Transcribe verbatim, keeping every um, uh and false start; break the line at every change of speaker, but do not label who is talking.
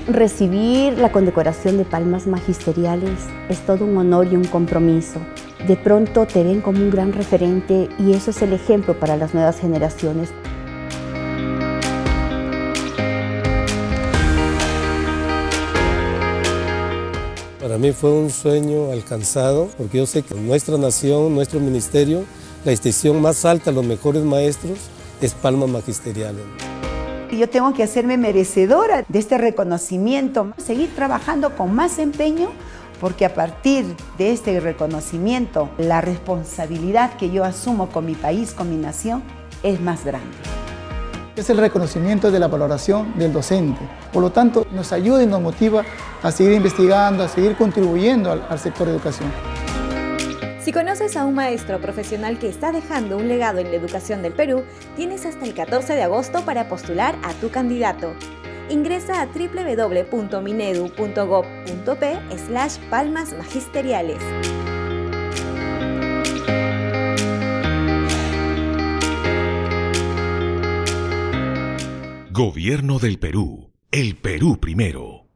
Recibir la condecoración de Palmas Magisteriales es todo un honor y un compromiso. De pronto te ven como un gran referente y eso es el ejemplo para las nuevas generaciones.
Para mí fue un sueño alcanzado, porque yo sé que nuestra nación, nuestro ministerio, la distinción más alta a los mejores maestros es Palmas Magisteriales.
Yo tengo que hacerme merecedora de este reconocimiento, seguir trabajando con más empeño, porque a partir de este reconocimiento, la responsabilidad que yo asumo con mi país, con mi nación, es más grande.
Es el reconocimiento de la valoración del docente. Por lo tanto, nos ayuda y nos motiva a seguir investigando, a seguir contribuyendo al, al sector de educación.
Si conoces a un maestro profesional que está dejando un legado en la educación del Perú, tienes hasta el catorce de agosto para postular a tu candidato. Ingresa a w w w punto minedu punto gob punto p slash palmas magisteriales.
Gobierno del Perú. El Perú primero.